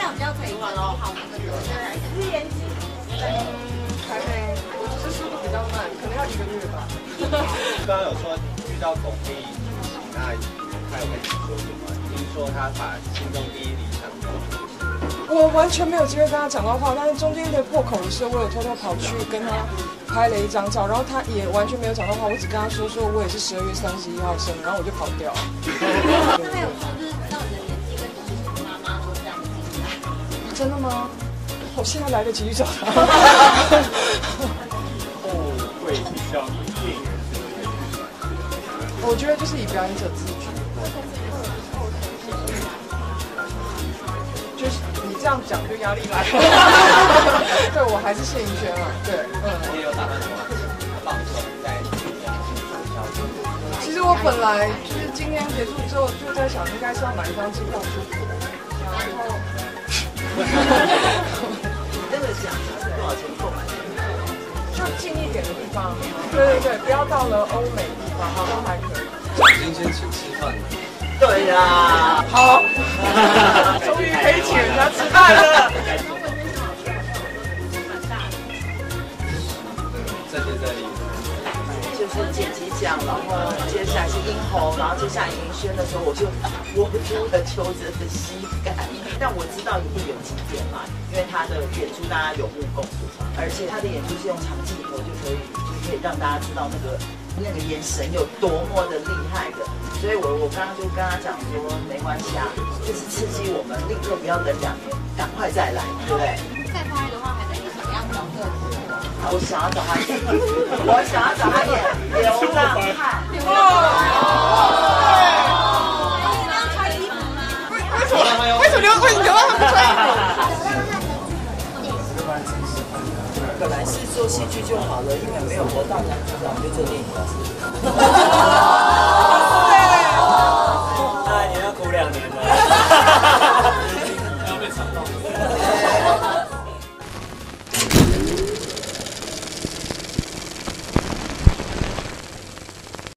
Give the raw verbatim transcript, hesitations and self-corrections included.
样比较可以管理好那个流量。 是延期？嗯，还没，我只是速度比较慢，可能要一个月吧。 刚刚有说遇到巩俐，那他有跟你说什么？听说他把心中第一理想中。 我完全没有机会跟他讲到话，但是中间的破口的时候，我有偷偷跑去跟他拍了一张照，然后他也完全没有讲到话，我只跟他说说我也是十二月三十一号生，然后我就跑掉了。 那还有说就是知道你的年纪跟你的妈妈都这样子， 真的吗？我现在来得及去找他。 后会比较以电影人这个我觉得就是以表演者自居。就是你这样讲就压力来了。对，我还是谢盈萱啊。对，嗯。 也有打算什么放松在其实我本来就是今天结束之后就在想，应该是要买一张机票出国，然后。 那个奖是多少钱购买？ 就近一点的地方，对对对，不要到了欧美地方都还可以。 今天请吃饭。 对呀， 好，终于可以请人家吃饭了。 这些这里。 就是剪辑奖，然后接下来是殷红，然后接下来银轩的时候，我就握住了邱泽的膝盖。但我知道一定有几点嘛，因为他的演出大家有目共睹，而且他的演出是用长镜头就可以，就可以让大家知道那个那个眼神有多么的厉害的。所以我我刚刚就跟他讲说，没关系啊，就是刺激我们，立刻不要等两年，赶快再来，对不对？ 再拍的话，还能以什么样角色？ 我想要找他演，我想要找他演流浪汉。 流浪汉。你要穿衣服吗？ 为什么？为什么流为什么流浪汉不穿衣服？ 本来是做戏剧就好了，因为没有得到男主角，就做电影。